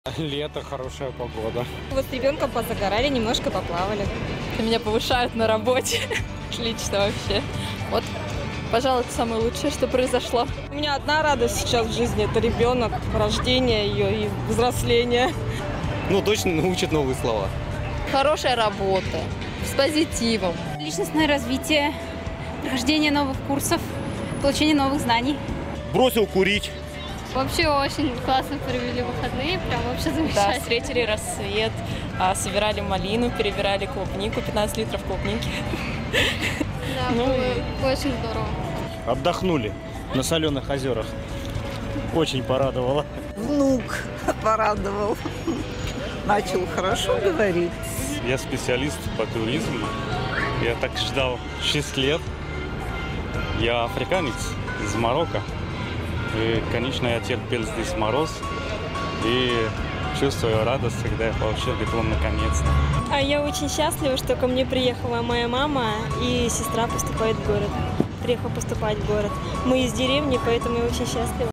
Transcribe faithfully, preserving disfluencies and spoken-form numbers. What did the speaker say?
Лето, хорошая погода. Вот с ребенком позагорали, немножко поплавали. Меня повышают на работе. Отлично вообще. Вот, пожалуй, это самое лучшее, что произошло. У меня одна радость сейчас в жизни – это ребенок, рождение ее и взросление. Ну, точно научат новые слова. Хорошая работа, с позитивом. Личностное развитие, прохождение новых курсов, получение новых знаний. Бросил курить. Вообще очень классно провели выходные, прям вообще замечательно. Да, встретили рассвет, собирали малину, перебирали клубнику, пятнадцать литров клубники. Да, ну было и... очень здорово. Отдохнули на соленых озерах. Очень порадовало. Внук порадовал. Начал хорошо говорить. Я специалист по туризму. Я так ждал шесть лет. Я африканец из Марокко. И, конечно, я терпел здесь мороз. И чувствую радость, когда я получил диплом наконец-то. А я очень счастлива, что ко мне приехала моя мама и сестра поступает в город. Приехала поступать в город. Мы из деревни, поэтому я очень счастлива.